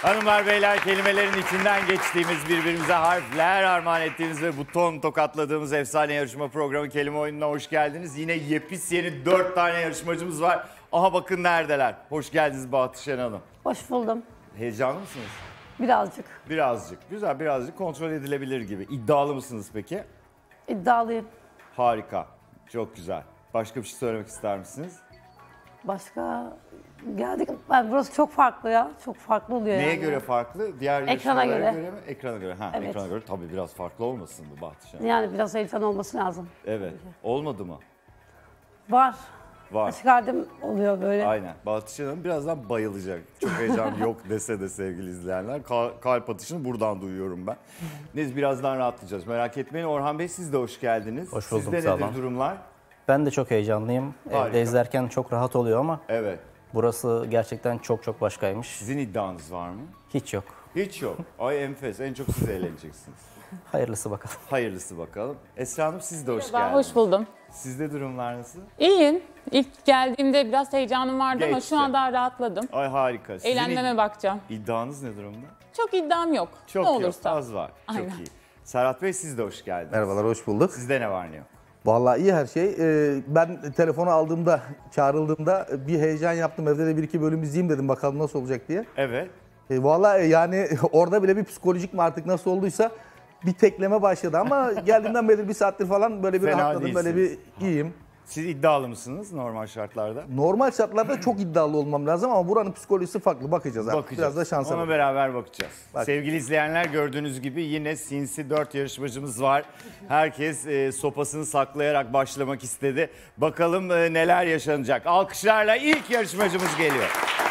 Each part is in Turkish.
Hanımlar beyler, kelimelerin içinden geçtiğimiz, birbirimize harfler armağan ettiğimiz ve buton tokatladığımız efsane yarışma programı Kelime Oyunu'na hoş geldiniz. Yine yepis yeni 4 tane yarışmacımız var. Aha bakın neredeler. Hoş geldiniz Bahtişen Hanım. Hoş buldum. Heyecanlı mısınız? Birazcık. Birazcık. Güzel, birazcık kontrol edilebilir gibi. İddialı mısınız peki? İddialıyım. Harika. Çok güzel. Başka bir şey söylemek ister misiniz? Başka geldik. Burası çok farklı ya. Çok farklı oluyor Neye yani. göre farklı? Diğer Ekrana yarışmalara göre. mi? Ekrana göre. Ha, Evet. ekrana göre tabii biraz farklı olmasın bu Bahtişen. Yani biraz heyecan olması lazım. Evet. Olmadı mı? Var. Var. Çıkardım oluyor böyle. Aynen. Bahtişen Hanım birazdan bayılacak. Çok heyecan yok dese de sevgili izleyenler. Kalp atışını buradan duyuyorum ben. Neyse birazdan rahatlayacağız. Merak etmeyin. Orhan Bey siz de hoş geldiniz. Hoş bulduk, Sizde sağ nedir olun. durumlar? Ben de çok heyecanlıyım. Harika. Evde izlerken çok rahat oluyor ama Evet. burası gerçekten çok başkaymış. Sizin iddianız var mı? Hiç yok. Hiç yok. Ay enfes. En çok siz eğleneceksiniz. Hayırlısı bakalım. Hayırlısı bakalım. Esra Hanım siz de hoş Ben geldiniz. hoş buldum. Sizde durumlar nasıl? İyiyim. İlk geldiğimde biraz heyecanım vardı ama Geçti. şu an daha rahatladım. Ay harika. Sizin Eğlenmeme bakacağım. iddianız ne durumda? Çok iddiam yok. Çok ne yok. olursa. Az var. Aynen. Çok iyi. Serhat Bey siz de hoş geldiniz. Merhabalar, hoş bulduk. Sizde ne var ne yok? Vallahi iyi her şey. Ben telefonu aldığımda, çağrıldığımda bir heyecan yaptım. Evde de bir iki bölüm izleyeyim dedim bakalım nasıl olacak diye. Evet. Vallahi yani orada bile bir psikolojik mi artık nasıl olduysa bir tekleme başladı. Ama geldiğimden beri bir saattir falan böyle bir Fena rahatladım, böyle bir değilsiniz. iyiyim. Siz iddialı mısınız normal şartlarda? Normal şartlarda çok iddialı olmam lazım ama buranın psikolojisi farklı. Bakacağız artık. Bakacağız. Biraz da şansa Ona bak. beraber bakacağız. Bak. Sevgili izleyenler gördüğünüz gibi yine sinsi 4 yarışmacımız var. Herkes sopasını saklayarak başlamak istedi. Bakalım neler yaşanacak. Alkışlarla ilk yarışmacımız geliyor.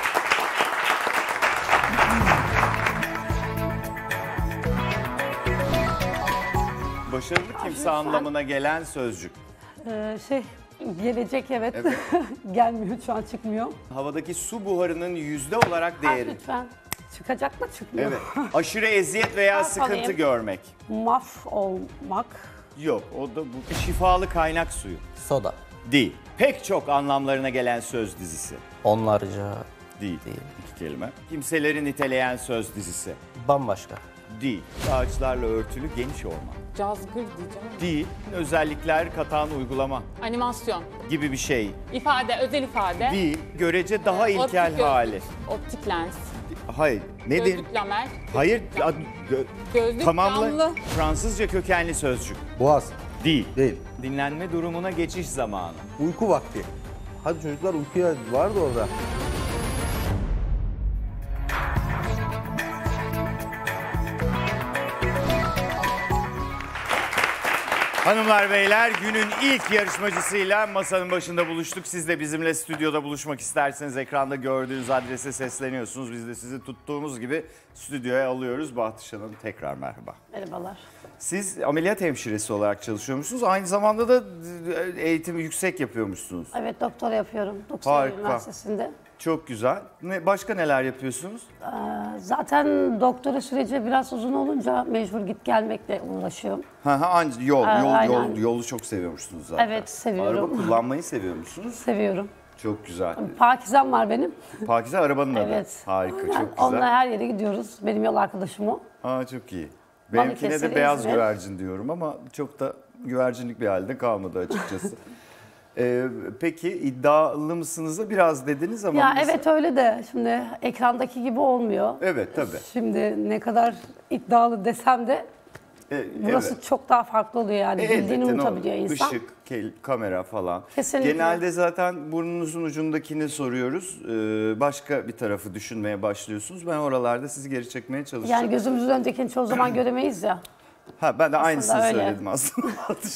Başarılı kimse anlamına gelen sözcük. Gelecek evet. Evet. Gelmiyor şu an çıkmıyor. Havadaki su buharının yüzde olarak değeri. Lütfen. Çıkacak mı çıkmıyor. Evet. Aşırı eziyet veya Harf sıkıntı alayım. görmek. Maf olmak. Yok, o da bu. Şifalı kaynak suyu. Soda. Değil. Pek çok anlamlarına gelen söz dizisi. Onlarca Değil. Değil. İki kelime. Kimseleri niteleyen söz dizisi. bambaşka. Değil. Ağaçlarla örtülü geniş orman. Cazgır diyeceğim. Değil. Özellikler katan uygulama Animasyon. gibi bir şey. İfade, özel ifade. Değil. Görece daha ilkel Optik gözlük, hali. Optik lens. Hayır. Nedir? Gözlük lamer. Hayır. Gözlük Tamamla. camlı. Fransızca kökenli sözcük. Boğaz. Değil. Değil. Dinlenme durumuna geçiş zamanı. Uyku vakti. Hadi çocuklar uykuya vardı orada. Hanımlar beyler günün ilk yarışmacısıyla masanın başında buluştuk. Siz de bizimle stüdyoda buluşmak isterseniz ekranda gördüğünüz adrese sesleniyorsunuz. Biz de sizi tuttuğumuz gibi stüdyoya alıyoruz. Bahtişen Hanım tekrar merhaba. Merhabalar. Siz ameliyat hemşiresi olarak çalışıyormuşsunuz. Aynı zamanda da eğitimi yüksek yapıyormuşsunuz. Evet doktora yapıyorum. Doktora Harika. Üniversitesi'nde. Çok güzel. Başka neler yapıyorsunuz? Zaten doktora süreci biraz uzun olunca mecbur git gelmekle uğraşıyorum. Yolu, yolu çok seviyormuşsunuz zaten. Evet, seviyorum. Araba kullanmayı seviyor musunuz? Seviyorum. Çok güzel. Pakizem var benim. Pakize arabanın adı. Evet. Harika, Yani çok güzel. onunla her yere gidiyoruz. Benim yol arkadaşım o. Aa, çok iyi. Benimkine Balıkesir, de beyaz İzmir. güvercin diyorum ama çok da güvercinlik bir halde kalmadı açıkçası. Peki iddialı mısınız da biraz dediniz ama... Ya biz- evet öyle de şimdi ekrandaki gibi olmuyor. Evet tabii. Şimdi ne kadar iddialı desem de burası Evet. çok daha farklı oluyor yani. Bildiğini Elbette, ne unutabiliyor olur. insan. Işık, kamera falan. Kesinlikle. Genelde zaten burnunuzun ucundakini soruyoruz. Başka bir tarafı düşünmeye başlıyorsunuz. Ben oralarda sizi geri çekmeye çalışacağım. Yani gözümüzün öndekini çoğu zaman göremeyiz ya. Ha, ben de aynısını öyle. söyledim aslında.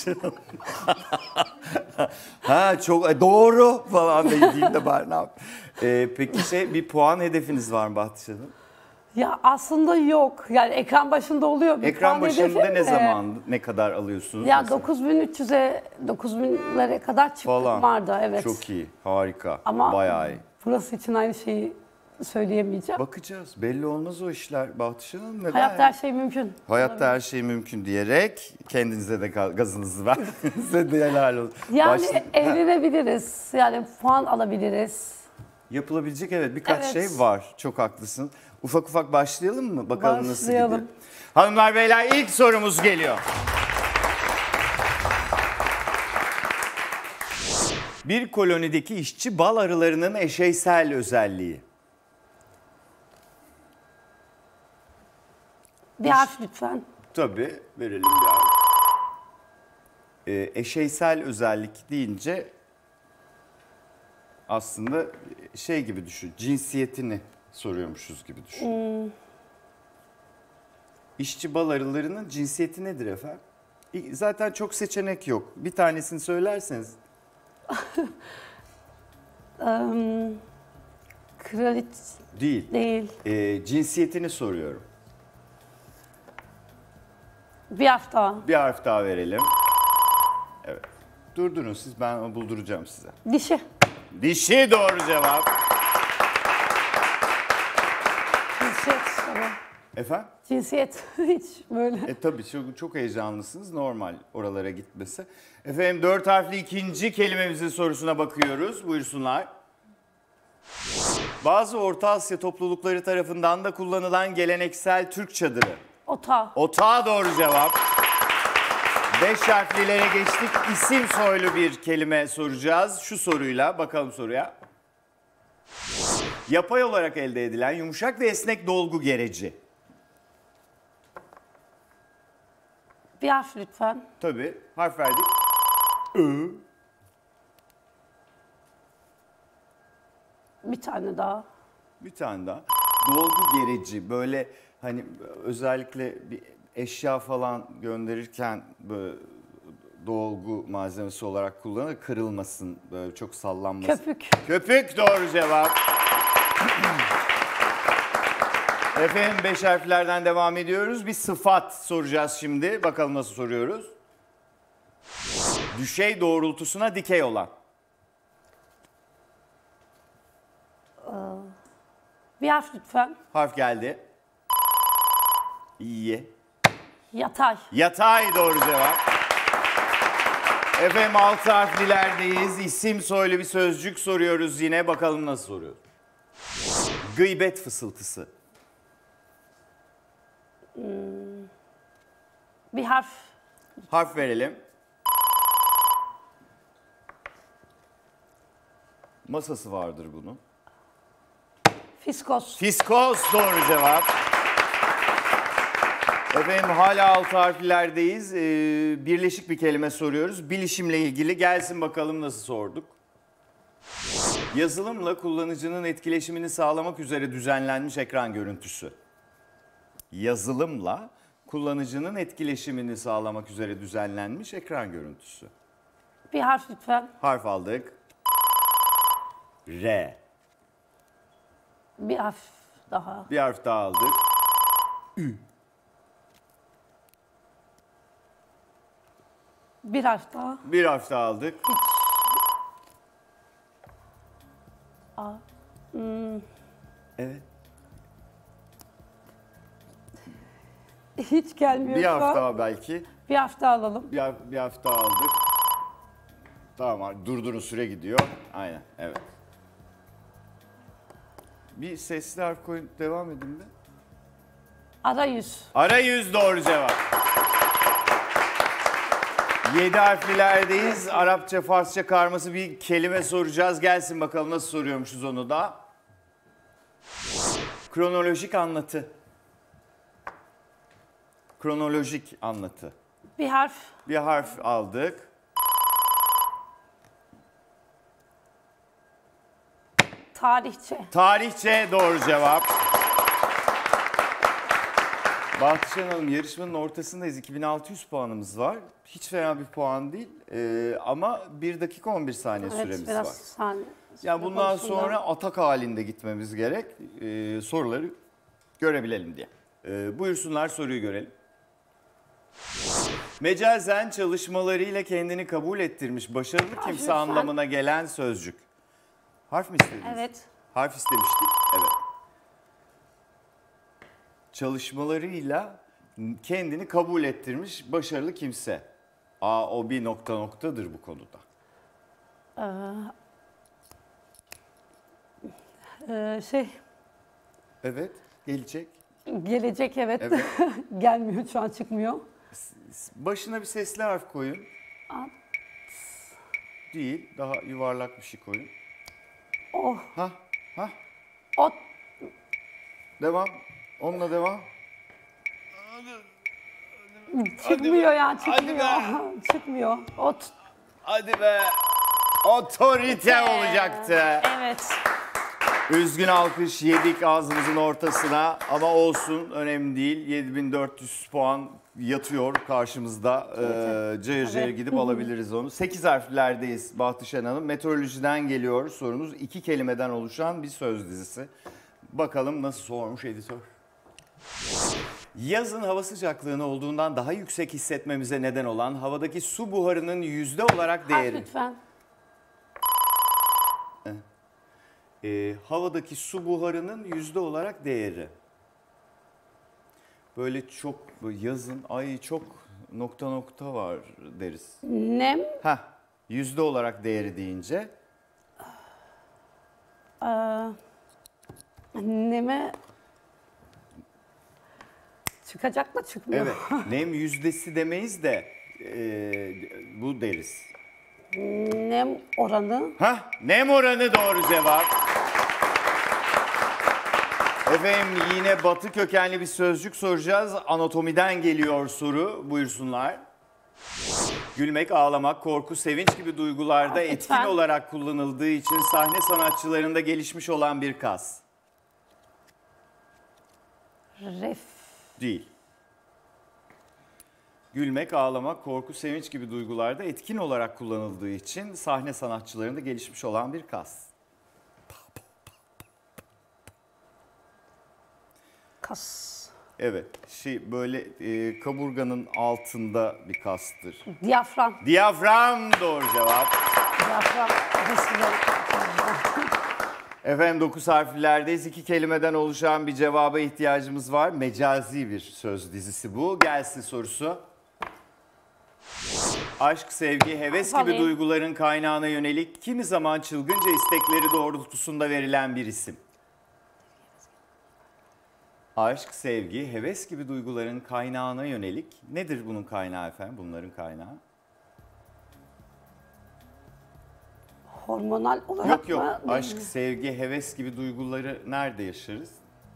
Ha çok doğru falan diyeyim de bari ne yapayım. Peki bir puan hedefiniz var mı Bahtişen Hanım? Ya aslında yok. Yani ekran başında oluyor. Bir Ekran puan başında hedefim ne de. zaman ne kadar alıyorsunuz? Ya mesela? 9300'e 9000'lere kadar çıktık Falan. vardı evet. Çok iyi, harika, Ama bayağı iyi. burası için aynı şeyi söyleyemeyeceğim. Bakacağız, belli olmaz o işler Bahtişen Hanım. Neden? Hayatta her şey mümkün. Hayatta her şey mümkün diyerek kendinize de gazınızı ver. Size de helal olsun. Yani Ha, evlenebiliriz. Yani puan alabiliriz. yapılabilecek evet birkaç Evet. şey var. Çok haklısın. Ufak ufak başlayalım mı? Bakalım nasıl gidiyor. Başlayalım. Hanımlar beyler ilk sorumuz geliyor. Bir kolonideki işçi bal arılarının eşeysel özelliği. Bir harf lütfen. Tabii verelim bir harf. Eşeysel özellik deyince aslında şey gibi düşün, cinsiyetini soruyormuşuz gibi düşün. İşçi bal arılarının cinsiyeti nedir efendim? Zaten çok seçenek yok. Bir tanesini söylerseniz. Kraliç Değil. değil. Cinsiyetini soruyorum. Bir harf daha. Bir harf daha verelim. Evet. Durdurun siz, ben bulduracağım size. Dişi. Dişi doğru cevap. Cinsiyet tamam. Efendim? Cinsiyet hiç böyle. Tabii çok heyecanlısınız, normal oralara gitmesi. Efendim 4 harfli ikinci kelimemizin sorusuna bakıyoruz. Buyursunlar. Bazı Orta Asya toplulukları tarafından da kullanılan geleneksel Türk çadırı. Ota. Otağa doğru cevap. 5 harflilere geçtik. İsim soylu bir kelime soracağız. Şu soruyla, bakalım soruya. Yapay olarak elde edilen yumuşak ve esnek dolgu gereci. Bir harf lütfen. Tabii, harf verdik. Bir tane daha. Bir tane daha. Dolgu gereci, böyle hani özellikle bir eşya falan gönderirken böyle dolgu malzemesi olarak kullanılır, kırılmasın, böyle çok sallanmasın. Köpük. Köpük doğru cevap. Efendim 5 harflerden devam ediyoruz. Bir sıfat soracağız şimdi. Bakalım nasıl soruyoruz. Düşey doğrultusuna dikey olan. Bir harf lütfen. Harf geldi. İyi. Yatay. Yatay doğru cevap. Efendim 6 harflilerdeyiz. İsim soylu bir sözcük soruyoruz yine. Bakalım nasıl soruyoruz. Gıybet fısıltısı. Bir harf. Harf verelim. Masası vardır bunun. Fiskos. Fiskos doğru cevap. Efendim hala 6 harflerdeyiz. Birleşik bir kelime soruyoruz. Bilişimle ilgili, gelsin bakalım nasıl sorduk. Yazılımla kullanıcının etkileşimini sağlamak üzere düzenlenmiş ekran görüntüsü. Yazılımla kullanıcının etkileşimini sağlamak üzere düzenlenmiş ekran görüntüsü. Bir harf lütfen. Harf aldık. R. Bir harf daha. Bir harf daha aldık. Bir harf daha. Bir harf daha aldık. Evet. Hiç gelmiyor Bir şu harf an. daha belki. Bir harf daha alalım. Bir harf daha aldık. Tamam, durdurun, süre gidiyor. Aynen, evet. Bir sesli harf koyun, devam edin mi? Arayüz. Arayüz doğru cevap. 7 harflilerdeyiz. Arapça, Farsça karması bir kelime soracağız. Gelsin bakalım nasıl soruyormuşuz onu da. Kronolojik anlatı. Kronolojik anlatı. Bir harf. Bir harf aldık. Tarihçe. Tarihçe doğru cevap. Bahtişan Hanım, yarışmanın ortasındayız. 2600 puanımız var. Hiç fena bir puan değil. Ama 1 dakika 11 saniye Evet süremiz biraz var. saniye. Yani bundan konusunda. sonra atak halinde gitmemiz gerek. Soruları görebilelim diye. Buyursunlar, soruyu görelim. Mecazen çalışmalarıyla kendini kabul ettirmiş başarılı kimse lütfen. anlamına gelen sözcük. Harf mi istediniz? Evet. Harf istemiştik. Evet. Çalışmalarıyla kendini kabul ettirmiş başarılı kimse. O bir noktadır bu konuda. Şey. Evet. Gelecek. Gelecek evet. Evet. Gelmiyor şu an çıkmıyor. Başına bir sesli harf koyun. At. Değil. Daha yuvarlak bir şey koyun. Oh. Ha. Ot. Devam. Onunla devam. Çıkmıyor ya çıkmıyor. Çıkmıyor. Ot. Hadi be. Otorite olacaktı. Evet. Üzgün alkış yedik ağzımızın ortasına ama olsun önemli değil. 7400 puan yatıyor karşımızda. Cayır cayır Evet. gidip alabiliriz onu. 8 harflerdeyiz Bahtişan Hanım. Meteorolojiden geliyor sorunuz. 2 kelimeden oluşan bir söz dizisi. Bakalım nasıl sormuş editör. Yazın hava sıcaklığını olduğundan daha yüksek hissetmemize neden olan havadaki su buharının yüzde olarak Harf değeri. lütfen. Havadaki su buharının yüzde olarak değeri. Böyle çok yazın ay çok nokta nokta var deriz. Nem. Yüzde olarak değeri deyince Neme. Çıkacak mı çıkmıyor. evet nem yüzdesi demeyiz de bu deriz. Nem oranı. Nem oranı doğru cevap. Efendim yine batı kökenli bir sözcük soracağız. Anatomiden geliyor soru. Buyursunlar. Gülmek, ağlamak, korku, sevinç gibi duygularda etkin Lütfen. olarak kullanıldığı için sahne sanatçılarında gelişmiş olan bir kas. Ref. Değil. Gülmek, ağlamak, korku, sevinç gibi duygularda etkin olarak kullanıldığı için sahne sanatçılarında gelişmiş olan bir kas. Kas. Evet, böyle kaburganın altında bir kastır. Diyafram. Diyafram doğru cevap. Diyafram. Efendim 9 harflerdeyiz. 2 kelimeden oluşan bir cevaba ihtiyacımız var. Mecazi bir söz dizisi bu. Gelsin sorusu. Aşk, sevgi, heves gibi Alayım. duyguların kaynağına yönelik kimi zaman çılgınca istekleri doğrultusunda verilen bir isim. Aşk, sevgi, heves gibi duyguların kaynağına yönelik nedir bunun kaynağı efendim? Bunların kaynağı? Hormonal olarak Yok. mı? Aşk, sevgi, heves gibi duyguları nerede yaşarız?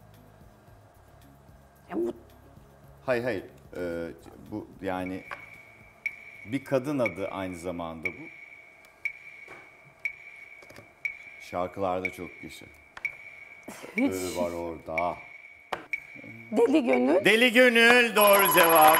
Hayır. Bu yani bir kadın adı aynı zamanda bu. Şarkılarda çok geçer. Hiç. Var orada. Deli gönül. Deli Gönül doğru cevap.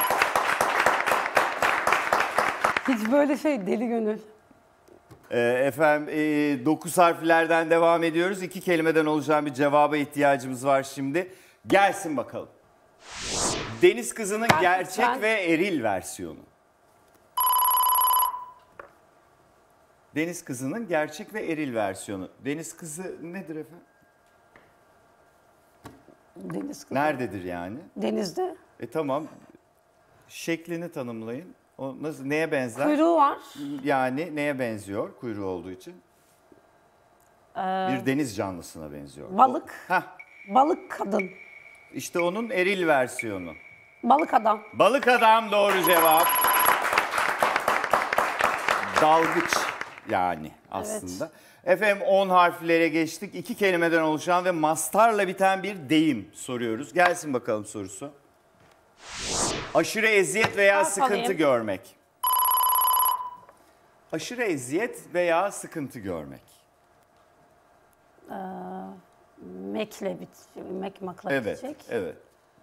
Hiç böyle deli gönül. Efendim 9 harflerden devam ediyoruz. 2 kelimeden oluşan bir cevaba ihtiyacımız var şimdi. Gelsin bakalım. Deniz Kızı'nın gerçek lütfen. ve eril versiyonu. Deniz Kızı'nın gerçek ve eril versiyonu. Deniz Kızı nedir efendim? Deniz kızı. Nerededir yani? Denizde. Tamam. Şeklini tanımlayın. O neye benzer? Kuyruğu var. Yani neye benziyor kuyruğu olduğu için? Bir deniz canlısına benziyor. Balık. Hah, Balık kadın. işte onun eril versiyonu. Balık adam. Balık adam doğru cevap. Dalgıç yani aslında. Efendim 10 harflere geçtik. 2 kelimeden oluşan ve mastarla biten bir deyim soruyoruz. Gelsin bakalım sorusu. Aşırı eziyet veya Harf sıkıntı alayım. görmek. Aşırı eziyet veya sıkıntı görmek. Mekle makla Evet, bitecek. evet.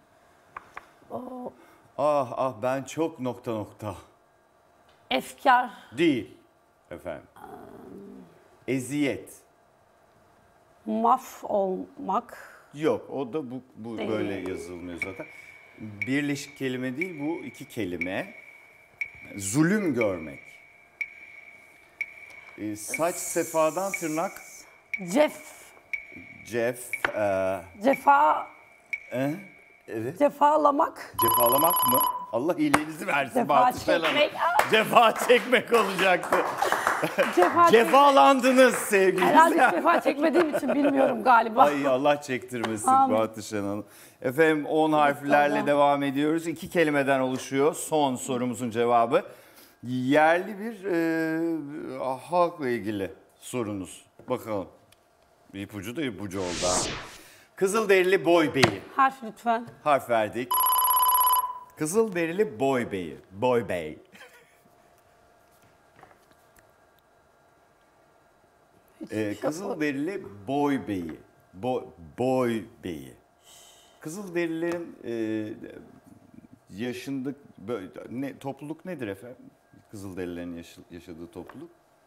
Ah ben çok nokta. Efkar. Değil efendim. Eziyet. Maf olmak. Yok o da bu Değil. böyle yazılmıyor zaten. Birleşik kelime değil bu 2 kelime. Zulüm görmek. Saç sefadan tırnak cef. Cefa. Evet. Cefalamak. Cefalamak mı? Allah iyiliğinizi versin. Cefa Bahtı Hanım. çekmek. Cefa çekmek olacaktı. Cefalandınız sevgili Herhalde izleyenler. cefa çekmediğim için bilmiyorum galiba. Ay Allah çektirmesin Amin. Bahtişan Hanım. Efendim 10 harflerle Allah. devam ediyoruz. 2 kelimeden oluşuyor son sorumuzun cevabı. Yerli bir halkla ilgili sorunuz. Bakalım. İpucu da ipucu oldu ha. Kızılderili Boy Bey'i. Harf lütfen. Harf verdik. Kızılderili Boy Bey'i. Boy Bey. Kızılderili Boy Bey'i. Boy Bey'i. Kızılderililerin yaşındık topluluk nedir efendim? Kızılderililerin yaşadığı topluluk.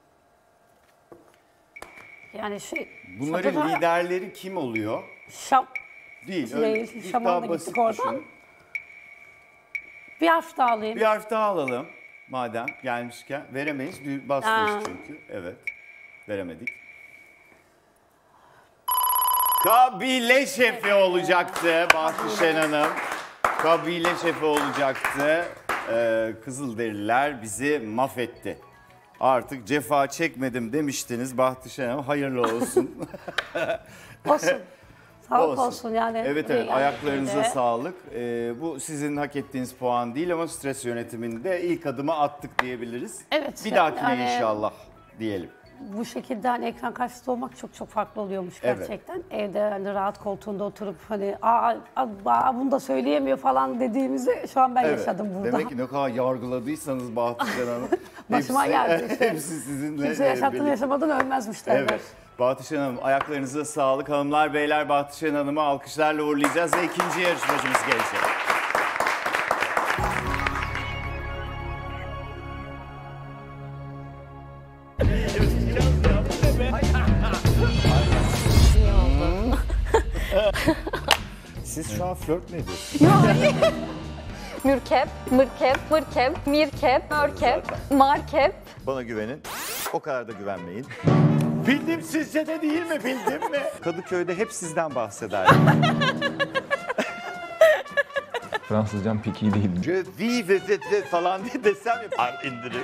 Yani Bunların Şam'da da- liderleri kim oluyor? Şam. Değil. Değil, İlk Şam'a daha da basit gittik oradan. düşünün. Bir harf daha alayım. Bir harf daha alalım. Madem gelmişken veremeyiz. Bastınız çünkü. Evet. Veremedik. Kabile şefi olacaktı Bahtişen Hanım. Kabile şefi olacaktı. Kızılderililer bizi mahvetti. Artık cefa çekmedim demiştiniz Bahtişen Hanım. Hayırlı olsun. Olsun. Sağlık olsun yani. Evet Yani ayaklarınıza de. sağlık. Bu sizin hak ettiğiniz puan değil ama stres yönetiminde ilk adımı attık diyebiliriz. Evet, Bir dahakine yani- inşallah diyelim. Bu şekilde hani ekran karşısında olmak çok çok farklı oluyormuş Evet. gerçekten. Evde hani rahat koltuğunda oturup hani bunu da söyleyemiyor falan dediğimizi şu an ben yaşadım burada. Demek ki ne kadar yargıladıysanız Bahtişan Hanım. Başıma geldi işte. Hepsi sizinle Kimse yaşattın birlikte. yaşamadan ölmezmiş derler. Evet. Bahtişan Hanım ayaklarınıza sağlık. Hanımlar beyler Bahtişan Hanım'ı alkışlarla uğurlayacağız ve ikinci yarışmacımız gelecek. Siz şu an flört mü ediyorsunuz? Mürkep, mırkep, mırkep, mirkep, mörkep, markep. Bana güvenin. O kadar da güvenmeyin. Bildim sizce de değil mi? Bildim mi? Kadıköy'de hep sizden bahseder. Fransızcam pek iyi değil. Je vis ve falan diye desem yapar indirim.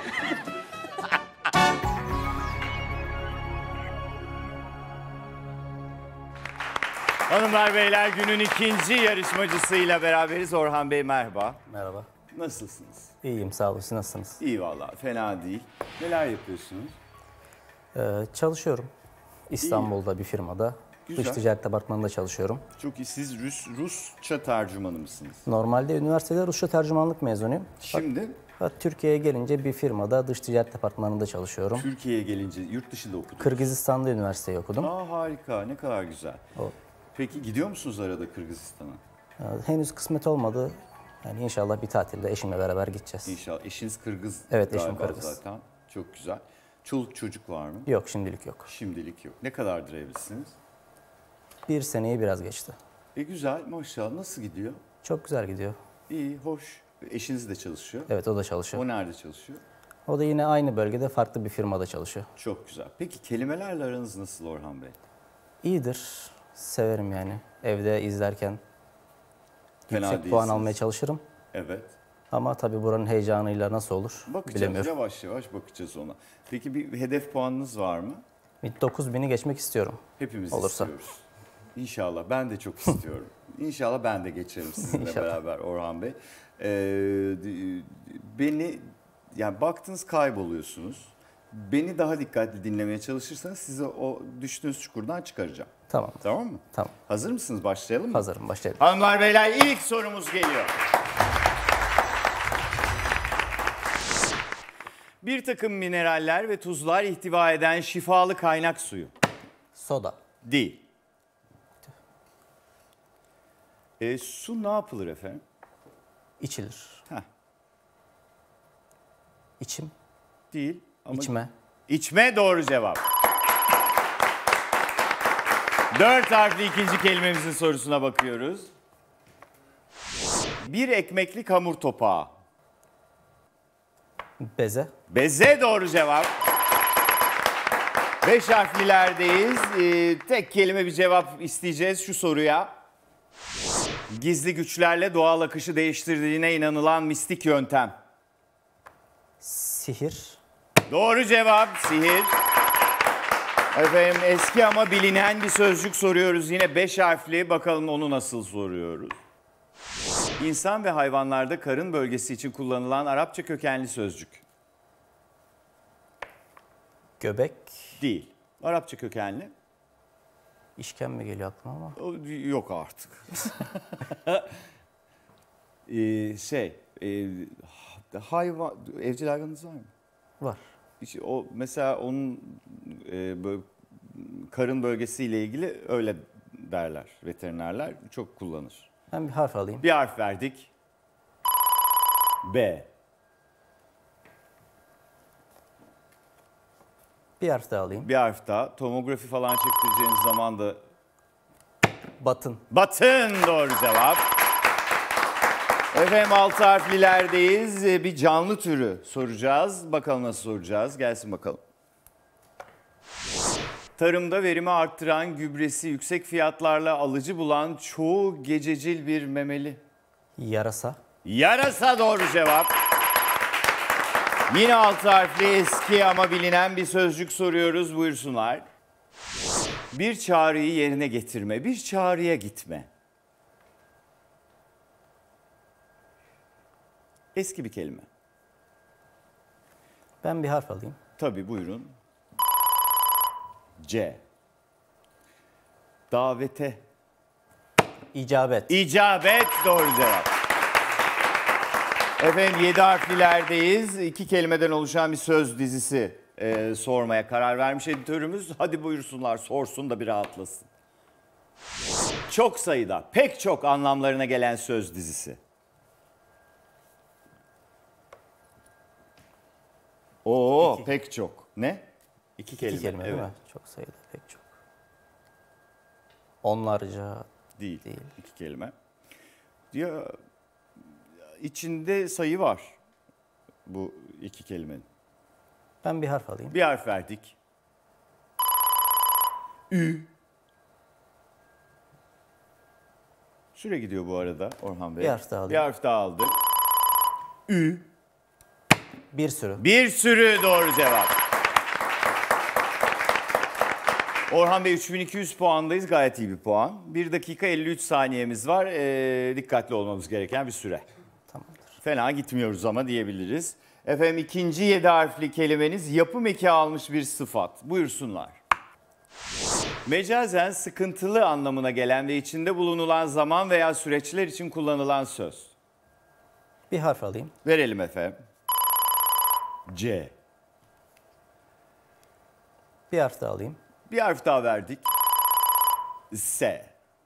Hanımlar beyler günün ikinci yarışmacısıyla beraberiz. Orhan Bey merhaba. Merhaba. Nasılsınız? İyiyim sağ olun. Siz nasılsınız? İyi vallahi fena değil. Neler yapıyorsunuz? Çalışıyorum. İstanbul'da bir firmada. Güzel. Dış ticaret departmanında çalışıyorum. Çok iyi. Siz Rusça tercümanı mısınız? Normalde üniversitede Rusça tercümanlık mezunuyum. Şimdi Fakat Türkiye'ye gelince bir firmada dış ticaret departmanında çalışıyorum. Türkiye'ye gelince yurt dışında okudunuz. Kırgızistan'da üniversiteyi okudum. Harika. Ne kadar güzel. Peki gidiyor musunuz arada Kırgızistan'a? Henüz kısmet olmadı. Yani inşallah bir tatilde eşimle beraber gideceğiz. İnşallah. Eşiniz Kırgız Evet, eşim galiba Kırgız. zaten. Çok güzel. Çoluk çocuk var mı? Yok şimdilik yok. Şimdilik yok. Ne kadardır evlisiniz? Bir seneyi biraz geçti. Güzel maşallah. Nasıl gidiyor? Çok güzel gidiyor. İyi, hoş. Eşiniz de çalışıyor. Evet o da çalışıyor. O nerede çalışıyor? O da yine aynı bölgede farklı bir firmada çalışıyor. Çok güzel. Peki kelimelerle aranız nasıl Orhan Bey? İyidir. Severim yani. Evde izlerken Fena yüksek puan değilsiniz. almaya çalışırım. Evet. Ama tabii buranın heyecanıyla nasıl olur Bakacağız. bilemiyorum. Yavaş yavaş bakacağız ona. Peki bir hedef puanınız var mı? Bir 9000'i geçmek istiyorum. Hepimiz Olursa. istiyoruz. İnşallah. Ben de çok istiyorum. İnşallah ben de geçerim sizinle İnşallah. beraber Orhan Bey. Beni yani baktınız kayboluyorsunuz. Beni daha dikkatli dinlemeye çalışırsanız sizi o düştüğünüz çukurdan çıkaracağım. Tamam. Tamam mı? Tamam. Hazır mısınız? Başlayalım mı? Hazırım. Başlayalım. Hanımlar beyler ilk sorumuz geliyor. Bir takım mineraller ve tuzlar ihtiva eden şifalı kaynak suyu. Soda. Değil. Su ne yapılır efendim? İçilir. Heh, İçim. değil. Ama İçme. İçme doğru cevap. 4 harfli ikinci kelimemizin sorusuna bakıyoruz. Bir ekmeklik hamur topağı. Beze. Beze doğru cevap. 5 harflilerdeyiz. Tek kelime bir cevap isteyeceğiz şu soruya. Gizli güçlerle doğal akışı değiştirdiğine inanılan mistik yöntem. Sihir. Doğru cevap sihir. Efendim eski ama bilinen bir sözcük soruyoruz. Yine 5 harfli. Bakalım onu nasıl soruyoruz. İnsan ve hayvanlarda karın bölgesi için kullanılan Arapça kökenli sözcük. Göbek, Değil. Arapça kökenli. işkembe geliyor aklıma ama. O yok artık. Hayvan, evcil hayvanınız var mı? Var. İşte o mesela onun böyle karın bölgesiyle ilgili öyle derler veterinerler. Çok kullanır. Ben bir harf alayım. Bir harf verdik. B. Bir harf daha alayım. Bir harf daha. Tomografi falan çektireceğiniz zaman da Batın. batın doğru cevap. Efendim 6 harflilerdeyiz. Bir canlı türü soracağız. Bakalım nasıl soracağız. Gelsin bakalım. Tarımda verimi arttıran, gübresi yüksek fiyatlarla alıcı bulan çoğu gececil bir memeli. Yarasa. Yarasa doğru cevap. Yine 6 harfli eski ama bilinen bir sözcük soruyoruz. Buyursunlar. Bir çağrıyı yerine getirme, bir çağrıya gitme. Eski bir kelime. Ben bir harf alayım. Tabii buyurun. C. Davete. İcabet. İcabet doğru cevap. Efendim 7 harflilerdeyiz. 2 kelimeden oluşan bir söz dizisi sormaya karar vermiş editörümüz. Hadi buyursunlar sorsun da bir rahatlasın. Çok sayıda, pek çok anlamlarına gelen söz dizisi. Oo İki. pek çok. Ne? İki kelime. İki kelime evet. değil mi? Çok sayıda pek çok. Onlarca Değil. değil. İki kelime. Ya, içinde sayı var bu iki kelimenin. Ben bir harf alayım. Bir harf verdik. Ü. Süre gidiyor bu arada Orhan Bey. Bir harf daha alayım. Bir harf daha aldık. Ü. Bir sürü. Bir sürü doğru cevap. Orhan Bey 3200 puandayız. Gayet iyi bir puan. 1 dakika 53 saniyemiz var. Dikkatli olmamız gereken bir süre. Tamamdır. Fena gitmiyoruz ama diyebiliriz. Efendim ikinci 7 harfli kelimeniz yapım eki almış bir sıfat. Buyursunlar. Mecazen sıkıntılı anlamına gelen ve içinde bulunulan zaman veya süreçler için kullanılan söz. Bir harf alayım. Verelim efendim. C. Bir harf daha alayım. Bir harf daha verdik. S.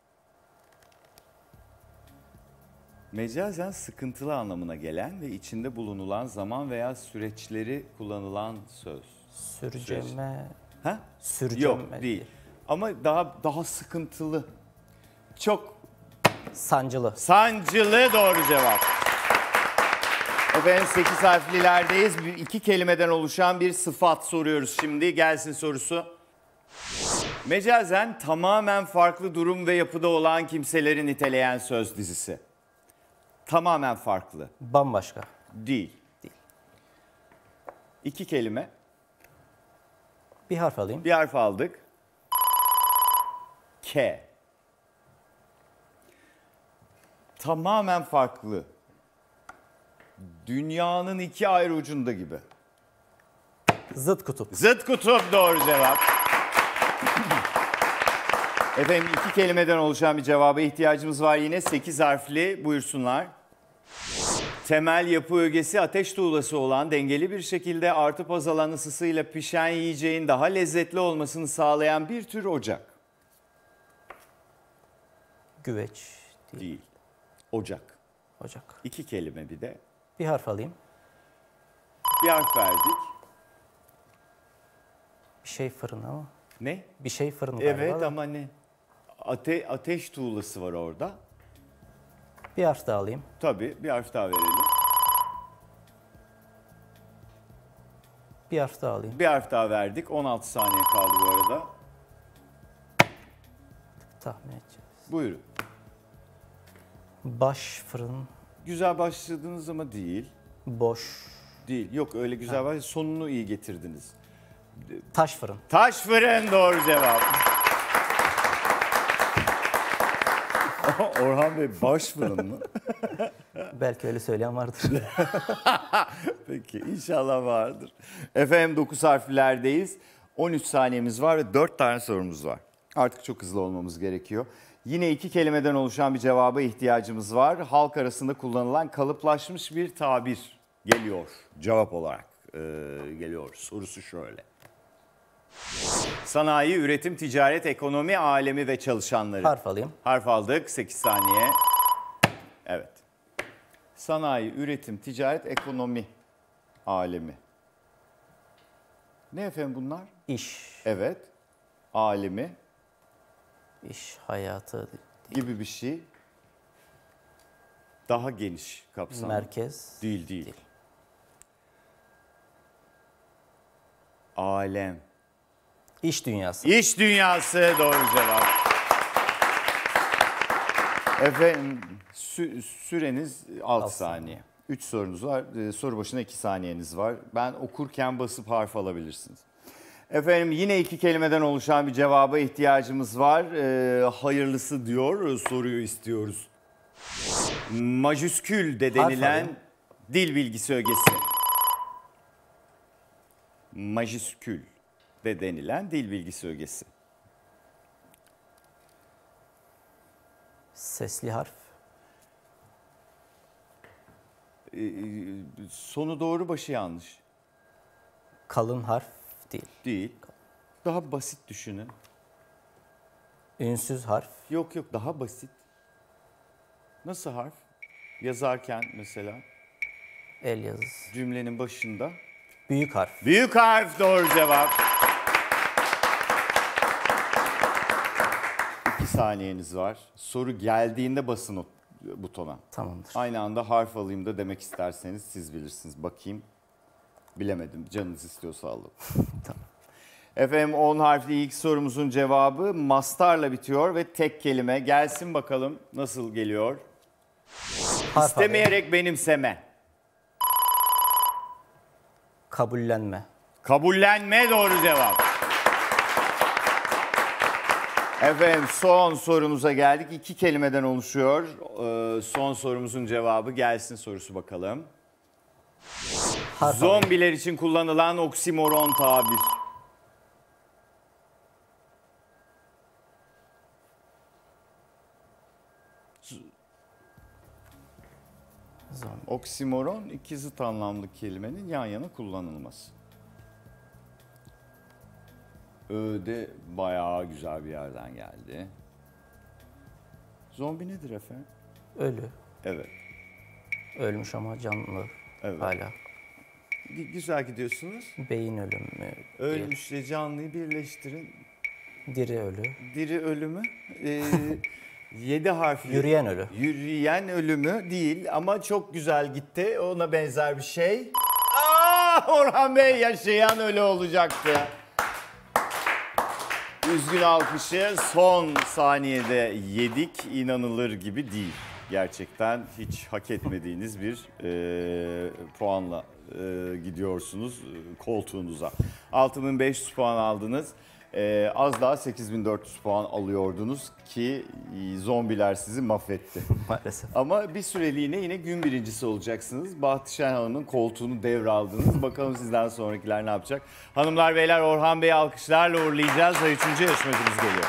Mecazen sıkıntılı anlamına gelen ve içinde bulunulan zaman veya süreçleri kullanılan söz. Sürceme. Ha? Sürceme. Yok değil. Ama daha sıkıntılı. Çok Sancılı. sancılı doğru cevap. Efendim 8 harflilerdeyiz. 2 kelimeden oluşan bir sıfat soruyoruz şimdi. Gelsin sorusu. Mecazen tamamen farklı durum ve yapıda olan kimseleri niteleyen söz dizisi. Tamamen farklı. Bambaşka. Değil. Değil. 2 kelime. Bir harf alayım. Bir harf aldık. K. Tamamen farklı. Dünyanın iki ayrı ucunda gibi. Zıt kutup. Zıt kutup doğru cevap. Efendim 2 kelimeden oluşan bir cevaba ihtiyacımız var yine. 8 harfli buyursunlar. Temel yapı ögesi ateş tuğlası olan dengeli bir şekilde artıp azalan ısısıyla pişen yiyeceğin daha lezzetli olmasını sağlayan bir tür ocak. Güveç. Değil. Değil. Ocak. Ocak. 2 kelime bir de. Bir harf alayım. Bir harf verdik. Bir şey fırını ama. Ne? Bir şey fırını galiba Evet da. ama ne? Ateş tuğlası var orada. Bir harf daha alayım. Tabii bir harf daha verelim. Bir harf daha alayım. Bir harf daha verdik. 16 saniye kaldı bu arada. Tahmin edeceğiz. Buyurun. Baş fırın. Güzel başladınız ama değil. Boş. Değil. Yok öyle güzel var. Sonunu iyi getirdiniz. Taş fırın. Taş fırın doğru cevap. Orhan Bey baş fırın mı? Belki öyle söyleyen vardır. Peki inşallah vardır. Efendim 9 harflerdeyiz. 13 saniyemiz var ve 4 tane sorumuz var. Artık çok hızlı olmamız gerekiyor. Yine 2 kelimeden oluşan bir cevaba ihtiyacımız var. Halk arasında kullanılan kalıplaşmış bir tabir geliyor. Cevap olarak geliyor. Sorusu şöyle. Sanayi, üretim, ticaret, ekonomi, alemi ve çalışanları. Harf alayım. Harf aldık. 8 saniye. Evet. Sanayi, üretim, ticaret, ekonomi, alemi. Ne efendim bunlar? İş. Evet. Alemi İş hayatı. gibi bir şey. Daha geniş kapsamlı. Merkez. Değil. Alem. İş dünyası. İş dünyası doğru cevap. Efendim süreniz 6 saniye. 3 sorunuz var. Soru başına 2 saniyeniz var. Ben okurken basıp harf alabilirsiniz. Efendim yine 2 kelimeden oluşan bir cevaba ihtiyacımız var. Hayırlısı diyor, soruyu istiyoruz. Majüskül de denilen alayım. dil bilgisi ögesi. Majüskül de denilen dil bilgisi ögesi. Sesli harf. Sonu doğru, başı yanlış. Kalın harf değil. Değil. Daha basit düşünün. Ünsüz harf. Yok daha basit. Nasıl harf? Yazarken mesela El yazısı. cümlenin başında. Büyük harf. Büyük harf doğru cevap. 2 saniyeniz var. Soru geldiğinde basın o butona. Tamamdır. Aynı anda harf alayım da demek isterseniz siz bilirsiniz. Bakayım. Bilemedim. Canınız istiyorsa alın. Tamam. Efendim 10 harfli ilk sorumuzun cevabı mastarla bitiyor ve tek kelime. Gelsin bakalım nasıl geliyor. Harf İstemeyerek benimseme. Kabullenme. Kabullenme doğru cevap. Efendim son sorumuza geldik. 2 kelimeden oluşuyor. Son sorumuzun cevabı gelsin sorusu bakalım. Harf Zombiler için kullanılan oksimoron tabir. Zombi. Oksimoron iki zıt anlamlı kelimenin yan yana kullanılması. Öde bayağı güzel bir yerden geldi. Zombi nedir efendim? Ölü. Evet. Ölmüş ama canlı. Evet. Hala. Güzel gidiyorsunuz. Beyin ölümü. değil. Ölmüşle canlıyı birleştirin. Diri ölü. Diri ölümü. 7 harfli. Yürüyen ölü. Yürüyen ölümü değil ama çok güzel gitti. Ona benzer bir şey. Orhan Bey yaşayan ölü olacaktı. Üzgün alkışı son saniyede yedik. İnanılır gibi değil. Gerçekten hiç hak etmediğiniz bir puanla gidiyorsunuz koltuğunuza. 6500 puan aldınız. Az daha 8400 puan alıyordunuz ki zombiler sizi mahvetti. Maalesef. Ama bir süreliğine yine gün birincisi olacaksınız. Bahtişen Hanım'ın koltuğunu devraldınız. Bakalım sizden sonrakiler ne yapacak? Hanımlar beyler Orhan Bey'i alkışlarla uğurlayacağız ve 3. yarışmacımız geliyor.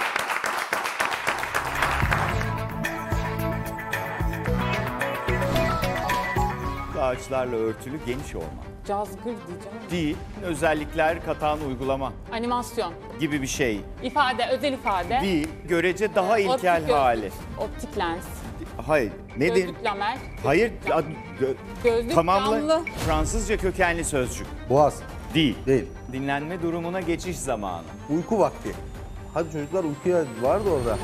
Ağaçlarla örtülü geniş orman. Cazgır diyeceğim. Değil, özellikler katan uygulama Animasyon, gibi bir şey. ifade, özel ifade. Değil, görece daha ilkel Optik gözlük, hali. Optik lens, Hayır, nedir? gözlük lamer, Hayır, gözlük tamamla. camlı. Fransızca kökenli sözcük. Boğaz. Değil. Değil. Dinlenme durumuna geçiş zamanı. Uyku vakti. Hadi çocuklar uykuya vardı orada.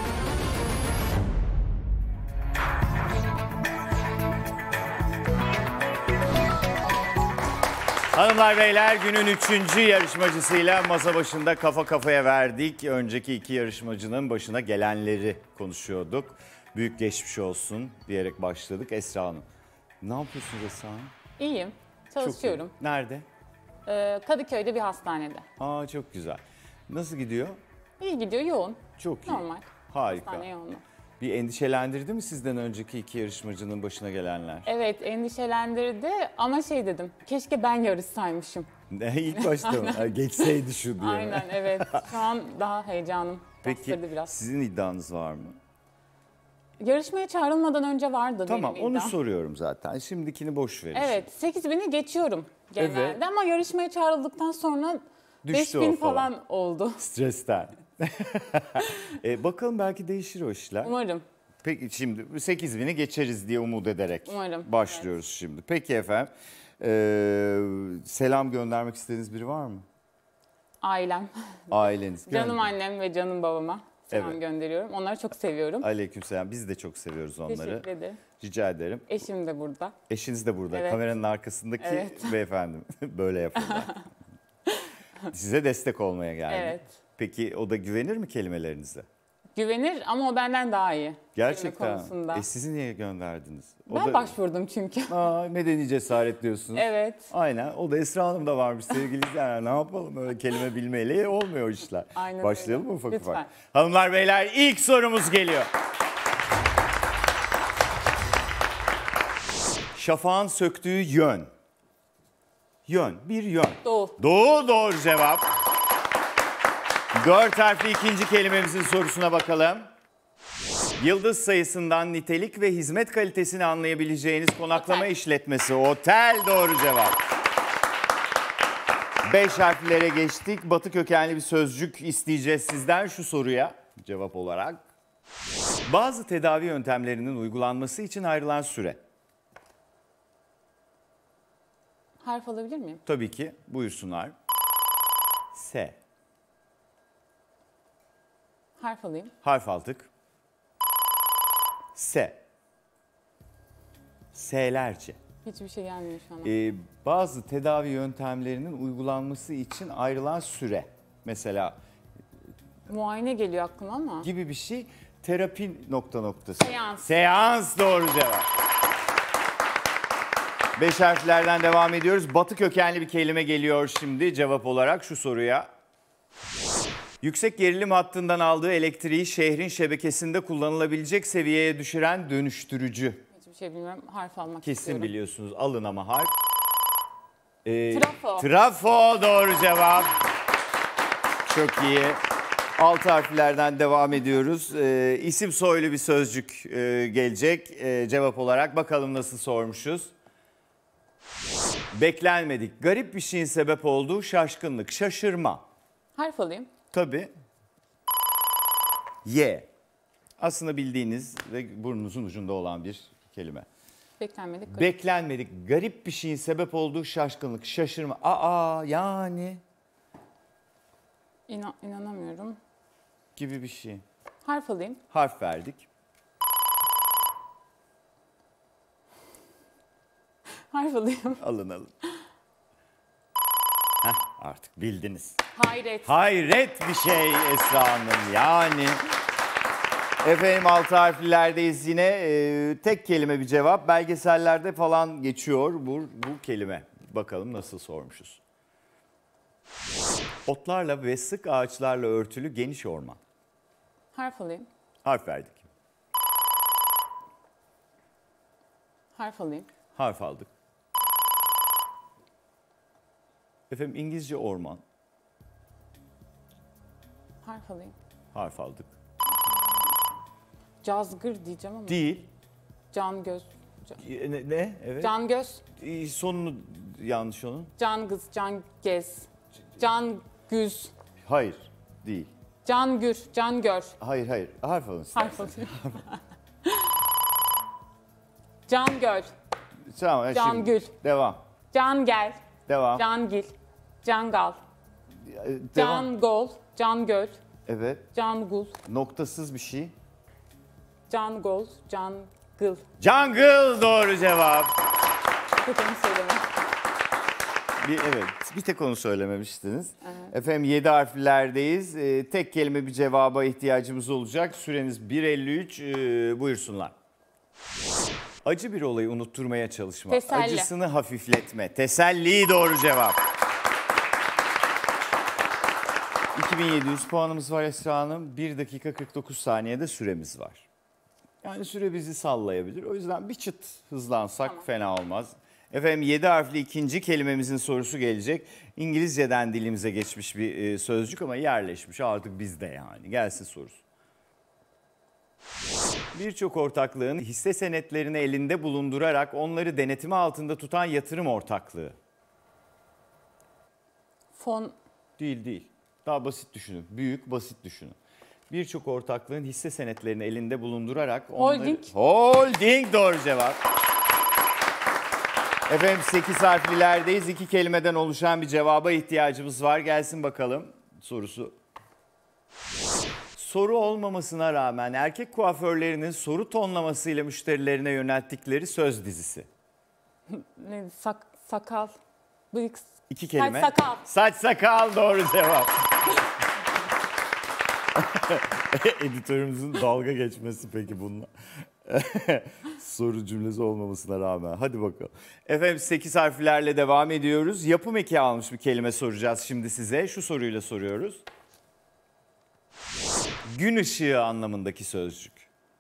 Hanımlar beyler günün 3. yarışmacısıyla masa başında kafa kafaya verdik. Önceki 2 yarışmacının başına gelenleri konuşuyorduk. Büyük geçmiş olsun diyerek başladık. Esra Hanım. Ne yapıyorsunuz Esra Hanım? İyiyim. Çalışıyorum. Çok iyi. Nerede? Kadıköy'de bir hastanede. Aa, çok güzel. Nasıl gidiyor? İyi gidiyor, yoğun. Çok iyi. Normal. Harika. Hastane yoğunluğu. Bir endişelendirdi mi sizden önceki iki yarışmacının başına gelenler? Evet, endişelendirdi ama şey dedim, keşke ben yarışsaymışım. İlk başta mı? Ha, geçseydi şu diye. Aynen, evet. Şu an daha heyecanım Peki bastırdı biraz. sizin iddianız var mı? Yarışmaya çağrılmadan önce vardı Tamam, benim onu iddiam. soruyorum zaten. Şimdikini boş verin. Evet, 8.000'i geçiyorum genelde Evet. ama yarışmaya çağrıldıktan sonra Düştü 5.000 o falan. falan oldu. Stresten. Bakalım belki değişir o işler. Umarım. Peki şimdi 8.000'i geçeriz diye umut ederek Umarım, başlıyoruz şimdi. Peki efendim. Selam göndermek istediğiniz biri var mı? Ailem, Aileniz. canım annem ve canım babama selam Evet. gönderiyorum. Onları çok seviyorum. Aleykümselam. Biz de çok seviyoruz onları. Teşekkür ederim. Rica ederim. Eşim de burada. Eşiniz de burada. Evet. Kameranın arkasındaki Evet. beyefendi. Böyle yapıyorlar. Size destek olmaya geldi. Evet. Peki o da güvenir mi kelimelerinize? Güvenir ama o benden daha iyi. Gerçekten. kelime konusunda. Sizi niye gönderdiniz? O Ben da... başvurdum çünkü. Aa, medeni cesaret diyorsunuz. Evet. Aynen. O da Esra Hanım da varmış sevgili izleyenler. Ne yapalım, öyle kelime bilmeyle olmuyor işler. Aynen Başlayalım öyle. mı ufak Lütfen. ufak? Hanımlar beyler, ilk sorumuz geliyor. Şafağın söktüğü yön. Yön, bir yön. Doğu. Doğu doğru cevap. 4 harfli ikinci kelimemizin sorusuna bakalım. Yıldız sayısından nitelik ve hizmet kalitesini anlayabileceğiniz konaklama Otel. işletmesi. Otel doğru cevap. 5 harflere geçtik. Batı kökenli bir sözcük isteyeceğiz sizden şu soruya cevap olarak. Bazı tedavi yöntemlerinin uygulanması için ayrılan süre. Harf alabilir miyim? Tabii ki, buyursunlar. S. Harf alayım. Harf aldık. S. S'lerce. Hiçbir şey gelmiyor şu an. Bazı tedavi yöntemlerinin uygulanması için ayrılan süre. Mesela Muayene geliyor aklıma ama. gibi bir şey. Terapi nokta noktası. Seans. Seans doğru cevap. 5 harflerden devam ediyoruz. Batı kökenli bir kelime geliyor şimdi cevap olarak şu soruya. Yüksek gerilim hattından aldığı elektriği şehrin şebekesinde kullanılabilecek seviyeye düşüren dönüştürücü. Hiçbir şey bilmiyorum. Harf almak Kesin istiyorum. biliyorsunuz. Alın ama harf. Trafo. Trafo doğru cevap. Çok iyi. 6 harflerden devam ediyoruz. İsim soylu bir sözcük gelecek cevap olarak. Bakalım nasıl sormuşuz. Beklenmedik, garip bir şeyin sebep olduğu şaşkınlık, şaşırma. Harf alayım. Tabii. Y. Aslında bildiğiniz ve burnunuzun ucunda olan bir kelime. Beklenmedik. Beklenmedik, garip bir şeyin sebep olduğu şaşkınlık, şaşırma. Aa, yani İnanamıyorum. gibi bir şey. Harf alayım. Harf verdik. Harf alayım. Alın. Artık bildiniz. Hayret. Hayret bir şey Esra Hanım yani. Efendim 6 harflilerdeyiz yine. Tek kelime bir cevap. Belgesellerde falan geçiyor bu kelime. Bakalım nasıl sormuşuz. Otlarla ve sık ağaçlarla örtülü geniş orman. Harf alayım. Harf verdik. Harf alayım. Harf aldık. Efendim İngilizce orman. Harf alayım. Harf aldık. Cazgır diyeceğim ama. Değil. Can göz. Ne? Evet. Can göz. Sonunu yanlış onun. Can gız. Can gez. Can güz. Hayır. Değil. Can gür. Can gör. Hayır. Harf alın Harf isterseniz. alayım. Can göl. Tamam. Can şimdi Gül. Devam. Can gel. Devam. Can gil. Can gal. Devam. Can gol. Can göl. Evet. Can gul. Noktasız bir şey. Can gol. Can gıl. Jungle doğru cevap. Kötünü söyleme. Evet. Bir tek onu söylememiştiniz. Efendim 7 harflerdeyiz. Tek kelime bir cevaba ihtiyacımız olacak. Süreniz 1.53. Buyursunlar. Acı bir olayı unutturmaya çalışma. Teselli. Acısını hafifletme. Teselli doğru cevap. 2700 puanımız var Esra Hanım. 1 dakika 49 saniyede süremiz var. Yani süre bizi sallayabilir. O yüzden bir çıt hızlansak fena olmaz. Efendim 7 harfli ikinci kelimemizin sorusu gelecek. İngilizceden dilimize geçmiş bir sözcük ama yerleşmiş artık bizde yani. Gelsin sorusu. Birçok ortaklığın hisse senetlerini elinde bulundurarak onları denetimi altında tutan yatırım ortaklığı. Fon. Değil. Daha basit düşünün. Büyük, basit düşünün. Birçok ortaklığın hisse senetlerini elinde bulundurarak onları... Holding. Holding doğru cevap. Efendim 8 harflilerdeyiz. 2 kelimeden oluşan bir cevaba ihtiyacımız var. Gelsin bakalım sorusu. Soru olmamasına rağmen erkek kuaförlerinin soru tonlamasıyla müşterilerine yönelttikleri söz dizisi. Ne, sakal. Bıyık. 2 kelime. Saç sakal. Saç sakal doğru cevap. Editörümüzün dalga geçmesi peki bununla. Soru cümlesi olmamasına rağmen. Hadi bakalım. Efendim 8 harflerle devam ediyoruz. Yapım eki almış bir kelime soracağız şimdi size. Şu soruyla soruyoruz. Gün ışığı anlamındaki sözcük.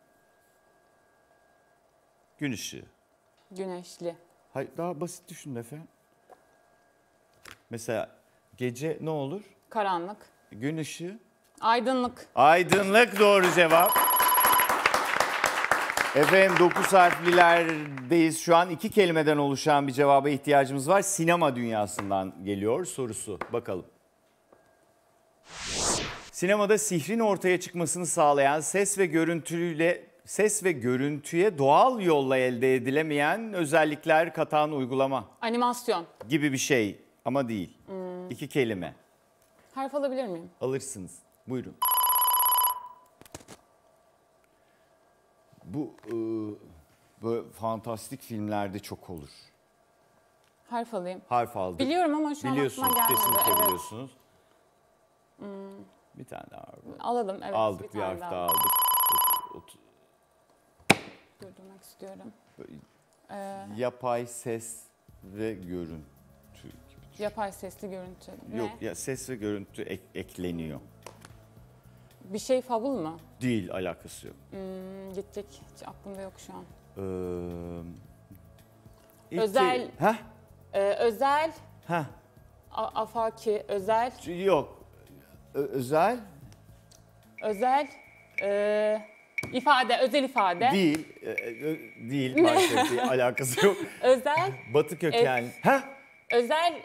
Gün ışığı. Güneşli. Hayır, daha basit düşünün efendim. Mesela gece ne olur? Karanlık. Gün ışığı. Aydınlık. Aydınlık doğru cevap. Efendim 9 harflilerdeyiz şu an. 2 kelimeden oluşan bir cevaba ihtiyacımız var. Sinema dünyasından geliyor sorusu. Bakalım. Sinemada sihrin ortaya çıkmasını sağlayan ses ve görüntüye doğal yolla elde edilemeyen özellikler katan uygulama Animasyon. gibi bir şey ama değil. 2 kelime. Harf alabilir miyim? Alırsınız. Buyurun. Bu böyle fantastik filmlerde çok olur. Harf alayım. Harf aldık. Biliyorum ama şu an Biliyorsunuz, aklıma gelmedi. kesinlikle Evet. biliyorsunuz. Bir tane daha var. Alalım. Evet, Aldık bir tane harf daha. daha aldık. Durdurmak istiyorum. Yapay ses ve görüntü gibi. Yapay sesli görüntü. Yok Ne? ya ses ve görüntü ekleniyor. Bir şey fabul mu? Değil, alakası yok. Gidecek. Hiç aklımda yok şu an. İlk Heh? Özel. Heh. Afaki. Özel. Yok. Özel Özel. İfade. Özel ifade. değil. Değil maalesef değil, alakası yok. Özel. Batı kökenli. Heh? Özel.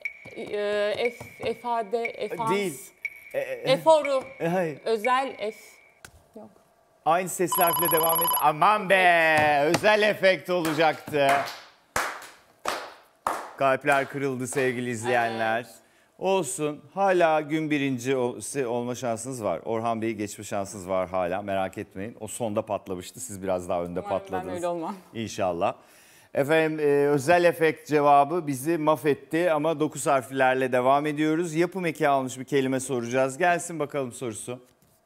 İfade. Efans. Değil. Eforu. Hayır. Özel. Yok. Aynı sesli harfle devam et. Aman be! Özel efekt olacaktı. Kalpler kırıldı sevgili izleyenler. Olsun. Hala gün birinci olma şansınız var. Orhan Bey'i geçme şansınız var hala. Merak etmeyin. O sonda patlamıştı. Siz biraz daha önde Umarım patladınız. ben öyle olmam. İnşallah. Efendim özel efekt cevabı bizi mahvetti ama 9 harflerle devam ediyoruz. Yapım eki almış bir kelime soracağız. Gelsin bakalım sorusu.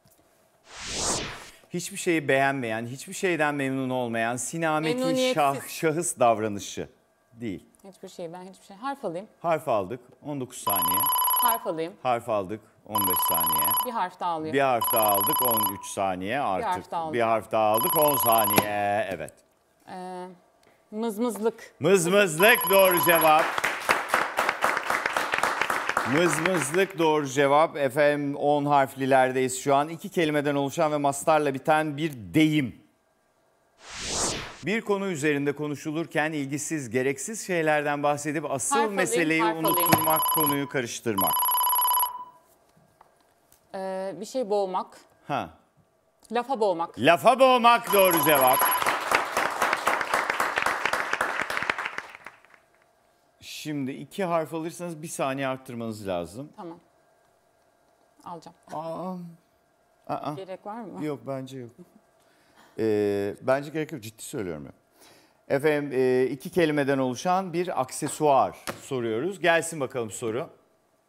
Hiçbir şeyi beğenmeyen, hiçbir şeyden memnun olmayan, sinameki Memnuniyetsiz. şahıs davranışı değil. Hiçbir şey. Ben hiçbir şey. Harf alayım. Harf aldık 19 saniye. Harf alayım. Harf aldık 15 saniye. Bir harf daha alayım. Bir harf daha aldık 13 saniye artık. harf daha aldım. Bir harf daha aldık 10 saniye. Evet. Mızmızlık. Mızmızlık doğru cevap. Mızmızlık doğru cevap. Efendim 10 harflilerdeyiz şu an. 2 kelimeden oluşan ve mastarla biten bir deyim. Bir konu üzerinde konuşulurken ilgisiz, gereksiz şeylerden bahsedip asıl Harf alayım, meseleyi harf alayım. unutturmak, konuyu karıştırmak. Bir şey boğmak. Ha. Lafa boğmak. Lafa boğmak doğru cevap. Şimdi 2 harf alırsanız 1 saniye arttırmanız lazım. Tamam. Alacağım. Aa, Gerek var mı? yok bence yok. Bence gerek yok, ciddi söylüyorum ya. Efendim 2 kelimeden oluşan bir aksesuar soruyoruz. Gelsin bakalım soru.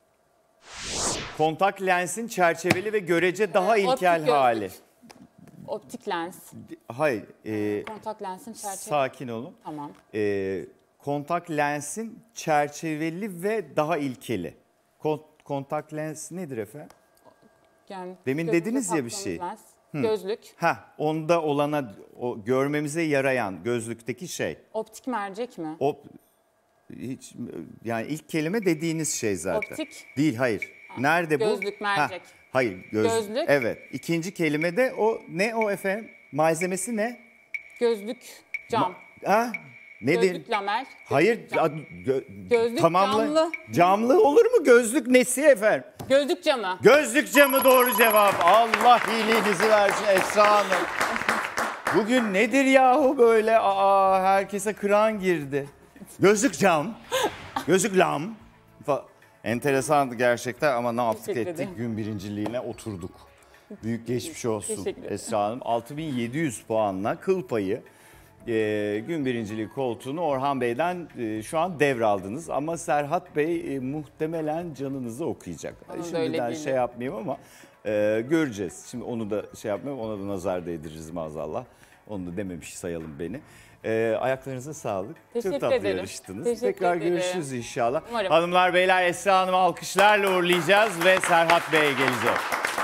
Kontak lensin çerçeveli ve görece daha ilkel Optik gözlük. hali. Optik lens. Hayır. Kontak lensin çerçeve. Sakin olun. Tamam. Kontak lensin çerçeveli ve daha ilkeli. Kontak lens nedir efendim? Yani Demin gözümüze dediniz ya bir taktığımız şey. lens. Gözlük. Onda olana o görmemize yarayan gözlükteki şey. Optik mercek mi? Hiç yani ilk kelime dediğiniz şey zaten. Optik. Değil, hayır. Nerede bu? Gözlük, mercek. Hayır, Gözlük. Evet. İkinci kelime de o ne o efendim? Malzemesi ne? Gözlük cam. Nedir? Gözlük lamel. Hayır. Gözlük cam. Gözlük tamamla. camlı. Camlı olur mu? Gözlük nesi efendim? Gözlük camı. Gözlük camı doğru cevap. Allah iyiliğinizi versin Esra Hanım. Bugün nedir yahu böyle? Herkese kıran girdi. Gözlük cam. Gözlük lam. Enteresandı gerçekten ama ne yaptık Teşekkür ettik? ederim. Gün birinciliğine oturduk. Büyük geçmiş olsun Teşekkür ederim. Esra Hanım. 6700 puanla kıl payı gün birinciliği koltuğunu Orhan Bey'den şu an devraldınız. Ama Serhat Bey muhtemelen canınızı okuyacak. Bana da Şimdiden öyle şey geliyor. yapmayayım ama göreceğiz. Şimdi onu da şey yapmayayım, ona da nazar değdiririz maazallah. Onu da dememiş sayalım beni. Ayaklarınıza sağlık. Teşekkür Çok tatlı ederim. yarıştınız. Teşekkür Tekrar ederim. görüşürüz inşallah. Umarım. Hanımlar beyler Esra Hanım'ı alkışlarla uğurlayacağız ve Serhat Bey gelecek.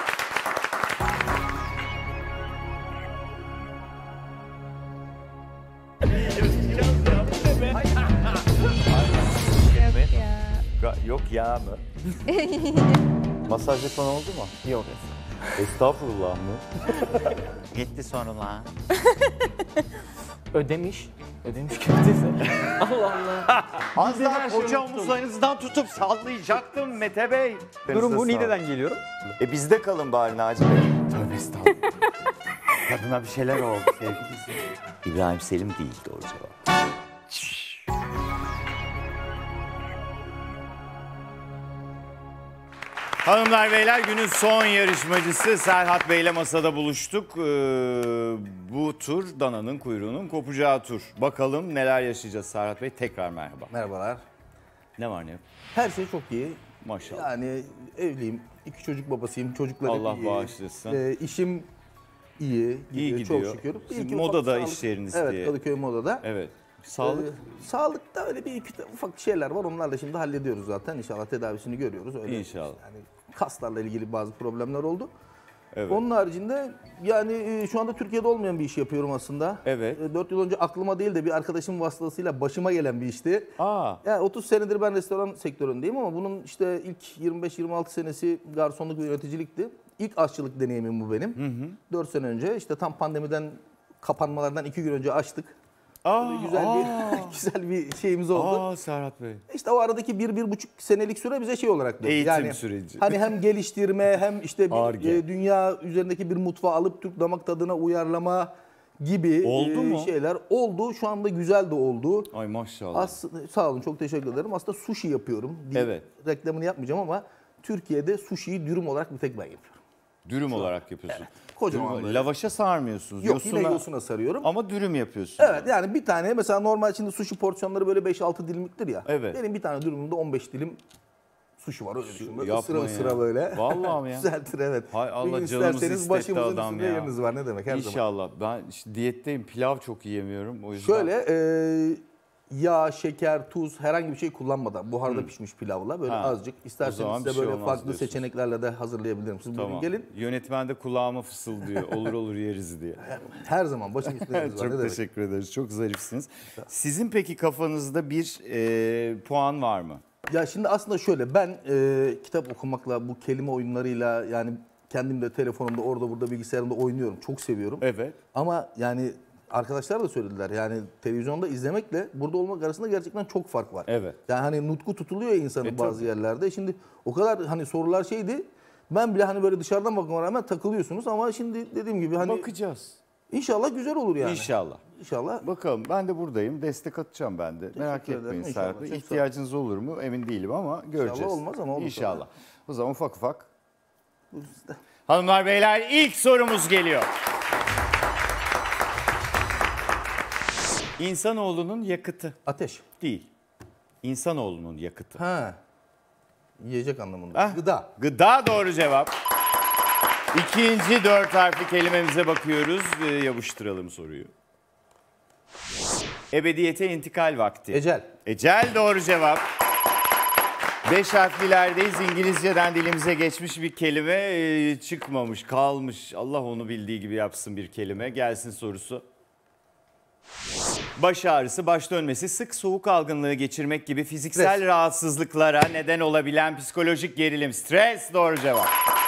Yok ya mı? Masaj yapan oldu mu? Yok. Estağfurullah mı? Gitti sonra lan. Ödemiş. Ödemiş gittiyse. Allah Allah. Az daha koca omuzlarınızdan tutup sallayacaktım Mete Bey. Durum bu. Niğde'den geliyorum. Bizde kalın bari Naci Bey. Tövbe estağfurullah. Kadına bir şeyler oldu sevgilisi. İbrahim Selim değil doğru cevap. Hanımlar beyler günün son yarışmacısı Serhat Bey ile masada buluştuk. Bu tur dananın kuyruğunun kopacağı tur. Bakalım neler yaşayacağız Serhat Bey. Tekrar merhaba. Merhabalar. Ne var ne yok? Her şey çok iyi. Maşallah. Yani evliyim, 2 çocuk babasıyım, çocuklarım Allah iyi. bağışlasın. İşim iyi gidiyor. çok şükür. Siz İki modada ufak iş yeriniz evet, diye. Kadıköy Moda'da. Evet. Sağlık. Sağlıkta öyle bir iki ufak şeyler var. Onlarla şimdi hallediyoruz zaten. İnşallah tedavisini görüyoruz. Öyle İnşallah. Yani kaslarla ilgili bazı problemler oldu. Evet. Onun haricinde yani şu anda Türkiye'de olmayan bir iş yapıyorum aslında. Evet. 4 yıl önce aklıma değil de bir arkadaşım vasıtasıyla başıma gelen bir işti. Yani 30 senedir ben restoran sektöründeyim ama bunun işte ilk 25-26 senesi garsonluk ve yöneticilikti. İlk aşçılık deneyimim bu benim. 4 sene önce işte tam pandemiden kapanmalardan 2 gün önce açtık. Böyle güzel bir şeyimiz oldu. Serhat Bey. İşte o aradaki 1-1,5 senelik süre bize şey olarak döndü. Eğitim süreci. Hani hem geliştirme hem işte Ar-Ge. dünya üzerindeki bir mutfağı alıp Türk damak tadına uyarlama gibi Oldu mu? şeyler oldu. Şu anda güzel de oldu. Ay maşallah. Aslında sağ olun çok teşekkür ederim. Aslında sushi yapıyorum. Evet. Reklamını yapmayacağım ama Türkiye'de sushi'yi dürüm olarak bir tek ben yapıyorum. Dürüm olarak yapıyorsun. Kocaman Dürüm, böyle. lavaşa sarmıyorsunuz. Yok yine yosuna sarıyorum. Ama dürüm yapıyorsun. Evet yani bir tane mesela normal şimdi sushi porsiyonları böyle 5-6 dilimliktir ya. Evet. Benim bir tane dürümümde 15 dilim sushi var öyle düşün. Böyle yapma Isıra ya. ısıra böyle. Vallahi mi ya? Güzeldir evet. Hay Allah, Bir gün canımız isterseniz istetti başımızın adam üstünde ya. yeriniz var ne demek her zaman. İnşallah. Ben işte diyetteyim. Pilav çok yiyemiyorum. O yüzden. Şöyle yağ, şeker, tuz herhangi bir şey kullanmadan buharda pişmiş pilavla böyle azıcık O zaman isterseniz bir de şey böyle olmaz farklı diyorsun. seçeneklerle de hazırlayabilirim. Siz Tamam. bugün gelin Yönetmen de kulağıma fısıldıyor. Olur olur yeriz diye. her zaman başım üstünde yeriniz var ne Çok demek. teşekkür ederiz. Çok zarifsiniz. Sizin peki kafanızda bir puan var mı? Ya şimdi aslında şöyle ben kitap okumakla bu kelime oyunlarıyla yani kendim de telefonumda orada burada bilgisayarımda oynuyorum. Çok seviyorum. Evet. Ama yani arkadaşlar da söylediler yani televizyonda izlemekle burada olmak arasında gerçekten çok fark var. Evet. Yani hani nutku tutuluyor ya insanın bazı tabii. yerlerde. Şimdi o kadar hani sorular şeydi. Ben bile hani böyle dışarıdan bakmama rağmen takılıyorsunuz ama şimdi dediğim gibi hani Bakacağız. inşallah güzel olur yani. İnşallah. İnşallah. Bakalım ben de buradayım. Destek atacağım ben de. Merak ederim. etmeyin İnşallah. Serhat Bey. Çok sağ İhtiyacınız olur mu emin değilim ama göreceğiz. olmaz ama olur İnşallah. O zaman ufak ufak. Hanımlar beyler ilk sorumuz geliyor. İnsanoğlunun yakıtı Ateş. değil. İnsanoğlunun yakıtı. Ha. Yiyecek anlamında. Gıda. Gıda doğru cevap. İkinci 4 harfli kelimemize bakıyoruz. Yapıştıralım soruyu. Ebediyete intikal vakti. Ecel. Ecel doğru cevap. 5 harflilerdeyiz. İngilizceden dilimize geçmiş bir kelime çıkmamış, kalmış. Allah onu bildiği gibi yapsın bir kelime. Gelsin sorusu. Baş ağrısı, baş dönmesi, sık soğuk algınlığı geçirmek gibi fiziksel Stres. rahatsızlıklara neden olabilen psikolojik gerilim. Stres doğru cevap.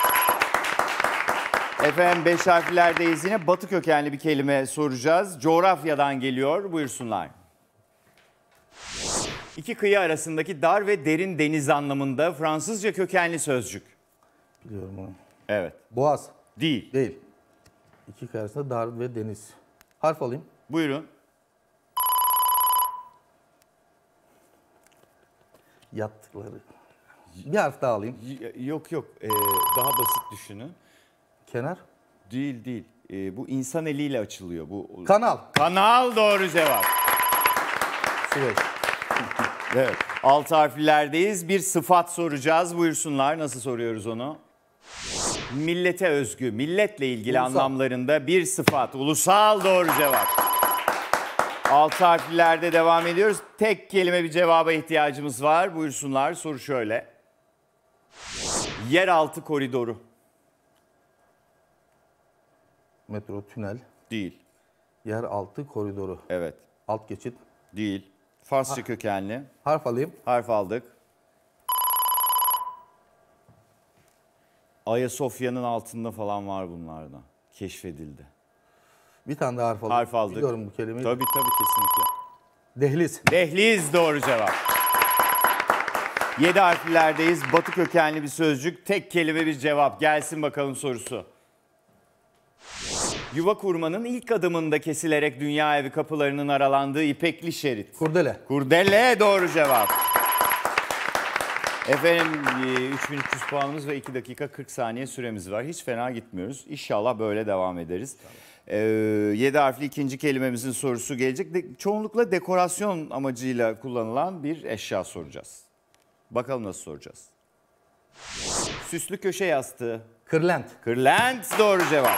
Efendim 5 harflerdeyiz yine. Batı kökenli bir kelime soracağız. Coğrafyadan geliyor. Buyursunlar. İki kıyı arasındaki dar ve derin deniz anlamında Fransızca kökenli sözcük. Biliyorum onu. Evet. Boğaz. Değil. Değil. İki kıyı arasında dar ve deniz. Harf alayım. Buyurun. Yattıkları. Bir harf daha alayım. Yok yok. Daha basit düşünün. Kenar. Değil. Bu insan eliyle açılıyor. Bu Kanal. Kanal doğru cevap. Süreç. Evet. 6 harflerdeyiz. Bir sıfat soracağız. Buyursunlar. Nasıl soruyoruz onu? Millete özgü, milletle ilgili Ulusal. anlamlarında bir sıfat. Ulusal doğru cevap. 6 harflerde devam ediyoruz. Tek kelime bir cevaba ihtiyacımız var. Buyursunlar. Soru şöyle. Yeraltı koridoru. Metro, tünel. Değil. Yeraltı koridoru. Evet. Alt geçit. Değil. Farsça kökenli. Harf alayım. Harf aldık. Ayasofya'nın altında falan var bunlardan. Keşfedildi. Bir tane daha harf alayım. Harf aldık. Biliyorum bu kelimeyi. Tabii kesinlikle. Dehliz. Dehliz doğru cevap. 7 harflerdeyiz. Batı kökenli bir sözcük. Tek kelime bir cevap. Gelsin bakalım sorusu. Yuva kurmanın ilk adımında kesilerek dünya evi kapılarının aralandığı ipekli şerit. Kurdele. Kurdele doğru cevap. Efendim 3300 puanımız ve 2 dakika 40 saniye süremiz var. Hiç fena gitmiyoruz. İnşallah böyle devam ederiz. 7 harfli ikinci kelimemizin sorusu gelecek. Çoğunlukla dekorasyon amacıyla kullanılan bir eşya soracağız. Bakalım nasıl soracağız. Süslü köşe yastığı. Kırlent. Kırlent doğru cevap.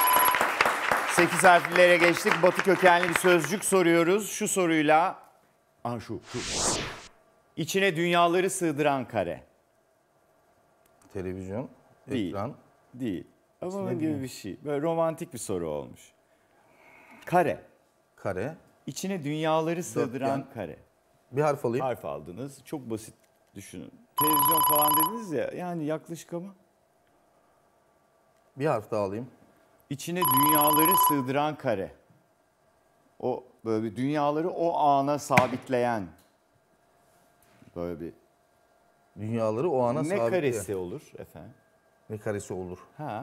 8 harflilere geçtik. Batı kökenli bir sözcük soruyoruz. Şu soruyla... şu. İçine dünyaları sığdıran kare. Televizyon. Değil. Ekran. Değil. Ama onun gibi bir şey. Böyle romantik bir soru olmuş. Kare. Kare. İçine dünyaları sığdıran Dörtgen. kare. Bir harf alayım. Harf aldınız. Çok basit düşünün. Televizyon falan dediniz ya. Yani yaklaşık ama. Bir harf daha alayım. İçine dünyaları sığdıran kare. O böyle bir dünyaları o ana sabitleyen. Böyle bir. Dünyaları o ana Ne sabitleyen. karesi olur efendim? Ne karesi olur? Ha.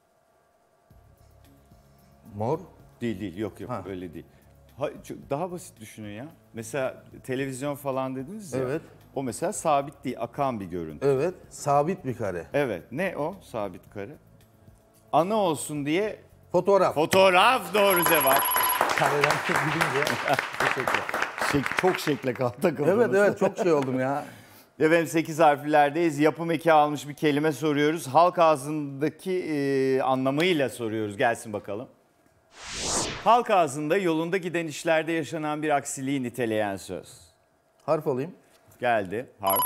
Mor. Değil yok Ha. öyle değil. Daha basit düşünün ya. Mesela televizyon falan dediniz ya. Evet. O mesela sabit değil, akan bir görüntü. Evet. Sabit bir kare. Evet. Ne o sabit kare? Ana olsun diye Fotoğraf. fotoğraf doğru cevap. Kareden gidince. Teşekkürler. Çok şekle takıldınız. Evet çok şey oldum ya. Efendim 8 harflerdeyiz. Yapım eki almış bir kelime soruyoruz. Halk ağzındaki anlamıyla soruyoruz. Gelsin bakalım. Halk ağzında yolunda giden işlerde yaşanan bir aksiliği niteleyen söz. Harf alayım. Geldi harf.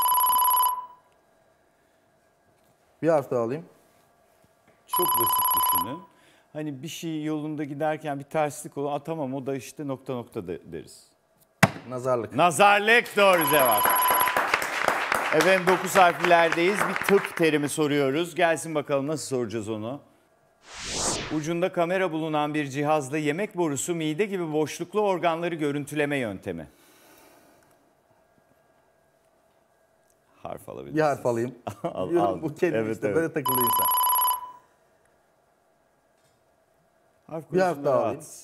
Bir harf daha alayım. Çok basit düşünün. Hani bir şey yolunda giderken bir terslik olur. Tamam o da işte nokta nokta deriz. Nazarlık. Nazarlık doğru cevap. Efendim 9 harflerdeyiz. Bir tıp terimi soruyoruz. Gelsin bakalım nasıl soracağız onu. Ucunda kamera bulunan bir cihazla yemek borusu, mide gibi boşluklu organları görüntüleme yöntemi. Harf alabilirsiniz. Bir harf alayım. Biliyorum bu kelime Evet, işte evet. böyle takıldı insan. Harf Bir harf konusunda daha alayım. rahatsız.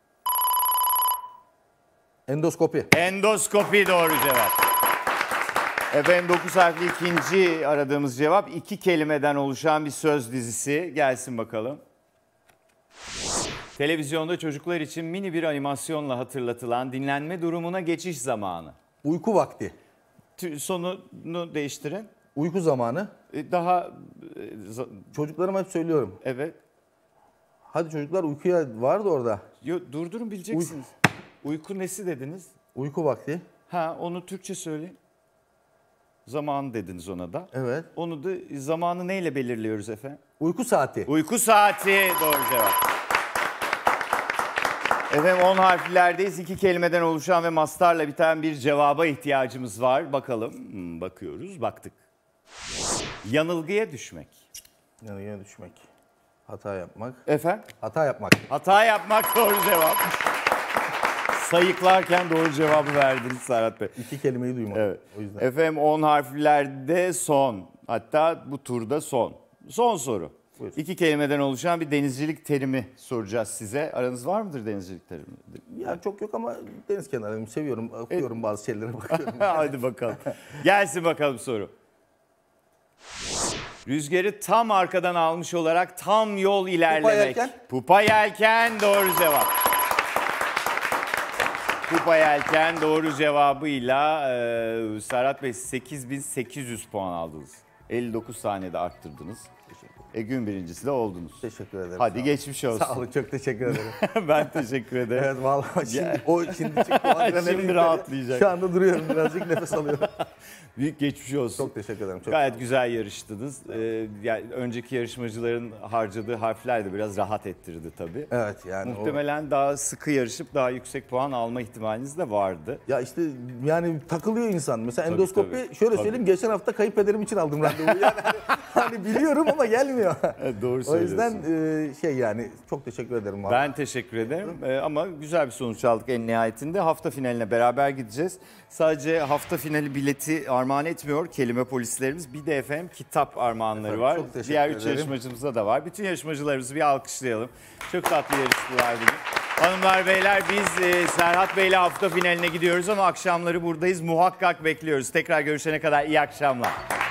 Endoskopi. Endoskopi doğru cevap. Efendim 9 harfli ikinci aradığımız cevap 2 kelimeden oluşan bir söz dizisi. Gelsin bakalım. Televizyonda çocuklar için mini bir animasyonla hatırlatılan dinlenme durumuna geçiş zamanı. Uyku vakti. Sonunu değiştirin. Uyku zamanı. Daha Çocuklarıma hep söylüyorum. evet. Hadi çocuklar uykuya vardı orada. Durdurun bileceksiniz. Uyku nesi dediniz? Uyku vakti. Ha, onu Türkçe söyleyin. Zamanı dediniz ona da. Evet. Onu da zamanı neyle belirliyoruz efendim? Uyku saati. Uyku saati doğru cevap. Efendim 10 harflerdeyiz. 2 kelimeden oluşan ve mastarla biten bir cevaba ihtiyacımız var. Bakalım. Bakıyoruz. Baktık. Yanılgıya düşmek. Yanılgıya düşmek. Hata yapmak. Efendim? Hata yapmak. Hata yapmak doğru cevap. Sayıklarken doğru cevabı verdiniz Serhat Bey. 2 kelimeyi duymadım. Evet. O yüzden. Efendim 10 harflerde son. Hatta bu turda son. Son soru. Buyurun. 2 kelimeden oluşan bir denizcilik terimi soracağız size. Aranız var mıdır denizcilik terimi? Ya çok yok ama deniz kenarıyım. Seviyorum. Okuyorum bazı şeylere bakıyorum. Hadi bakalım. Gelsin bakalım soru. Rüzgarı tam arkadan almış olarak tam yol ilerlemek. yelken. Pupa yelken doğru cevap. Pupa yelken doğru cevabıyla Serhat Bey 8800 puan aldınız. 59 saniyede arttırdınız. Gün birincisi de oldunuz. Teşekkür ederim. Hadi geçmiş olsun. Sağ olun, çok teşekkür ederim. Ben teşekkür ederim. Evet vallahi şimdi çıktı. O adrenalin Şimdi rahatlayacak. Şu anda duruyorum, birazcık nefes alıyorum. Büyük geçmiş olsun. Çok teşekkür ederim. Çok Gayet güzel yarıştınız. Yani önceki yarışmacıların harcadığı harfler de biraz rahat ettirdi tabii. Evet yani Muhtemelen daha sıkı yarışıp daha yüksek puan alma ihtimaliniz de vardı. Ya işte yani takılıyor insan. Mesela Tabii, endoskopi tabii. şöyle Tabii. söyleyeyim, geçen hafta kayınpederim için aldım randevu. Yani hani biliyorum ama gelmiyor. Evet, doğru O söylüyorsun. yüzden yani çok teşekkür ederim. Vallahi. Ben teşekkür ederim ama güzel bir sonuç aldık en nihayetinde. Hafta finaline beraber gideceğiz. Sadece hafta finali bileti armağan etmiyor kelime polislerimiz. Bir de efendim kitap armağanları Efendim, var. çok teşekkür Diğer 3 ederim. yarışmacımızda da var. Bütün yarışmacılarımızı bir alkışlayalım. Çok tatlı yarıştılar bugün. Hanımlar beyler biz Serhat Bey'le hafta finaline gidiyoruz ama akşamları buradayız. Muhakkak bekliyoruz. Tekrar görüşene kadar iyi akşamlar.